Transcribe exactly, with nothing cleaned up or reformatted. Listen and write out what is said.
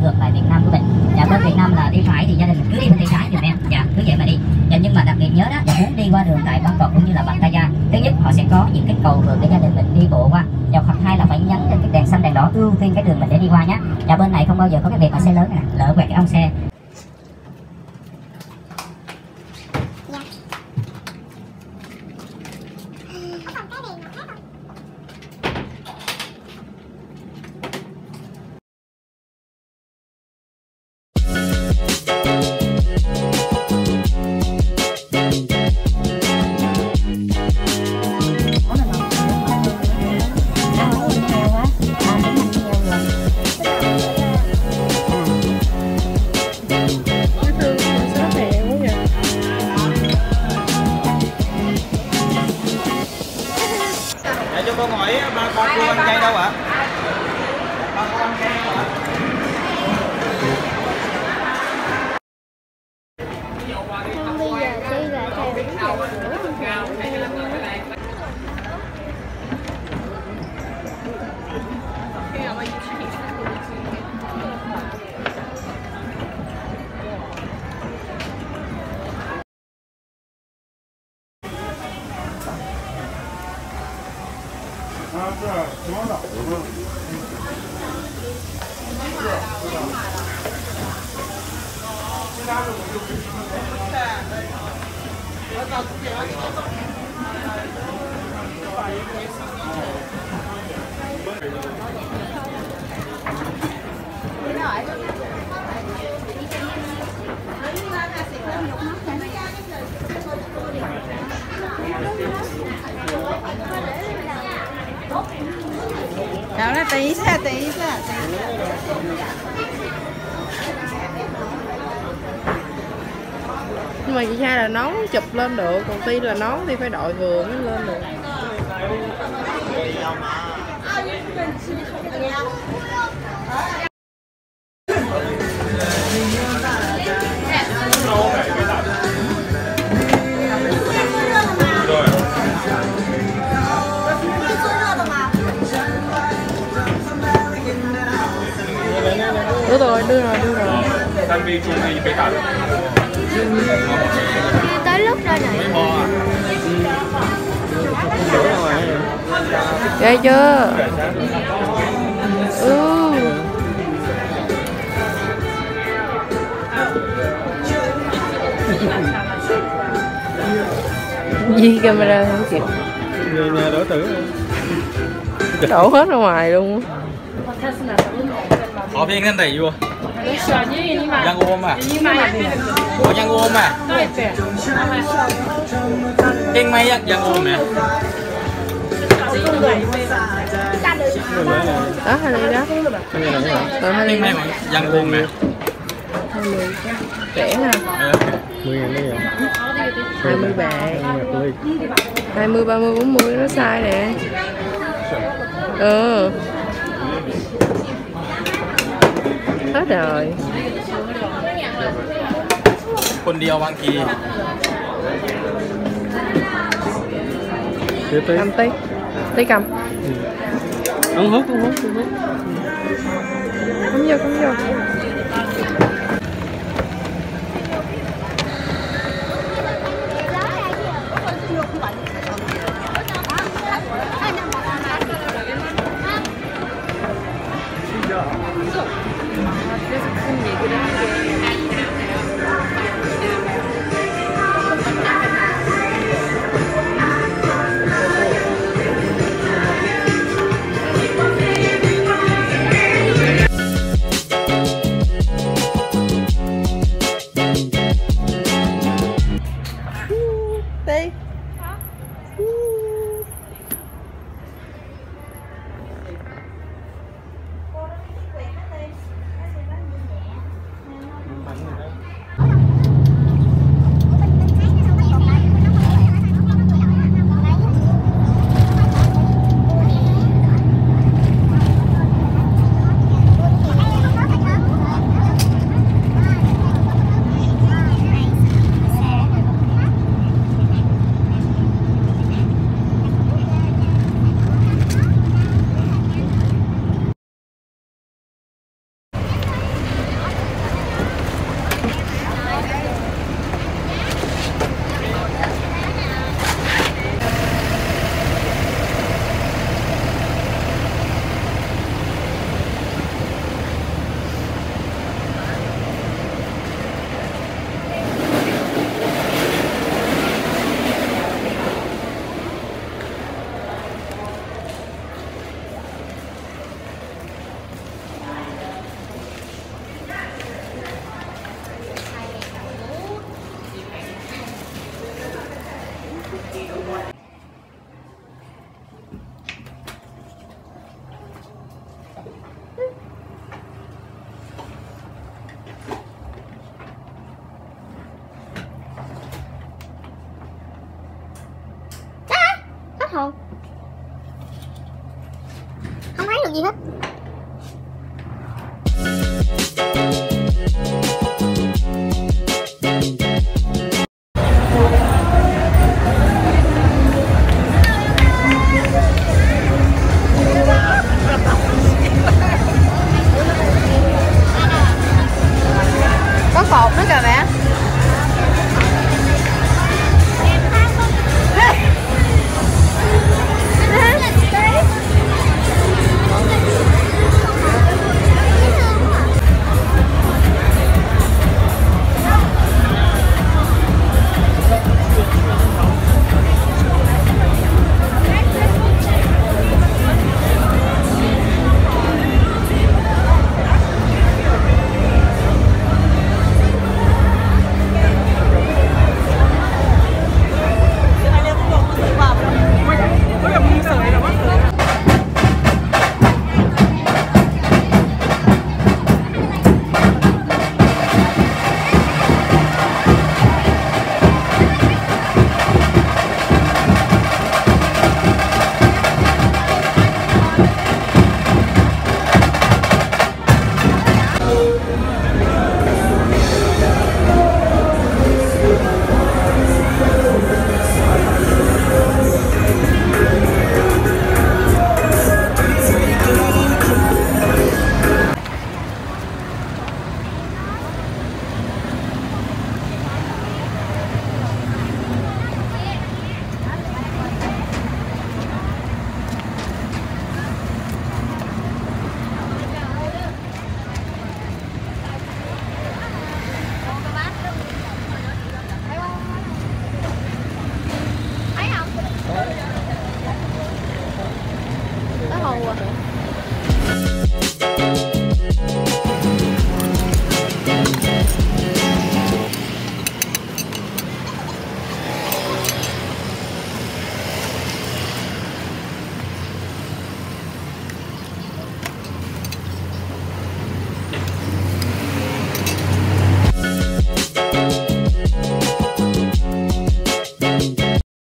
ngược lại Việt Nam của mình. Dạ, bên Việt Nam là đi phải thì gia đình mình cứ đi bên tay trái giùm em. Dạ, cứ vậy mà đi. Dạ, nhưng mà đặc biệt nhớ đó, dạ, muốn đi qua đường tại Bangkok cũng như là Pattaya, thứ nhất họ sẽ có những cái cầu vượt để gia đình mình đi bộ qua. Dạ, hoặc hai là phải nhấn trên cái đèn xanh đèn đỏ ưu tiên cái đường mình để đi qua nhé. Dạ, bên này không bao giờ có cái việc mà xe lớn nè, lỡ quẹt cái ong xe. Cho con hỏi ba con cô ăn chay đâu ạ? Ba con ăn chay đâu ạ? Con bây giờ đi là thầy đứng dậy sữa không sao. Đó là tí ra tí ra tí ra. Nhưng mà chị Hai là nón chụp lên được, còn Ti là nón thì phải đội vừa mới lên được. Đưa rồi, đưa rồi, đưa rồi. Tới lúc ra này. Ghê chưa? Ừ. Di camera không kịp. Nhà đổ tử. Đổ hết ra ngoài luôn. Họ viên thân tỷ vô. Giang ôm à? Có giang ôm à? Kinh mấy giang ôm nè. Đó, hai ly đó. Rồi hai ly Kinh mấy giang ôm nè. hai mươi rẻ ha. mười ngàn mấy vậy? hai mươi bạc. hai mươi, ba mươi, bốn mươi nó sai nè. Ừ. Hết rồi. คนเดียวบางที Cầm tí. Tí cầm. Không hút, không hút, không hút. Không vô, không vô. Tí. không?